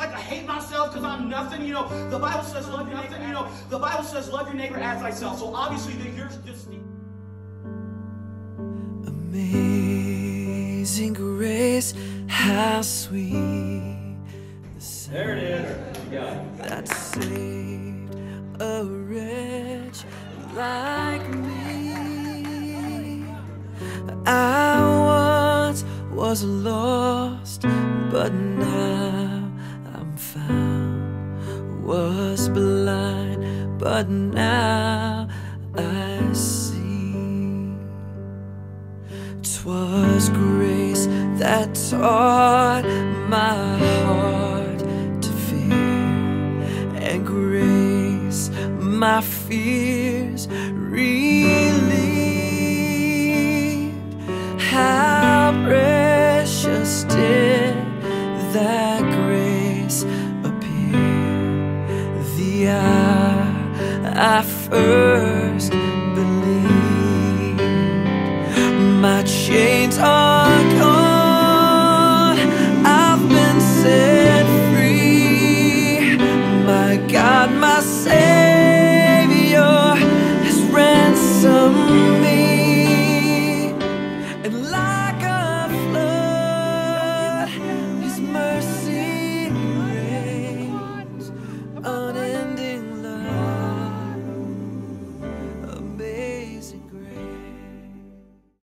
like I hate myself because I'm nothing. You know, the Bible says love your neighbor. You know, the Bible says love your neighbor as thyself. So obviously that you're just. Amazing grace, how sweet the sound. There it is. You got it. That saved a wretch like me. I once was lost, but now I'm found. Was blind, but now I see. 'Twas grace that taught my heart to fear, and grace my fears relieved. How precious did that grace appear the hour I first believed. My chains are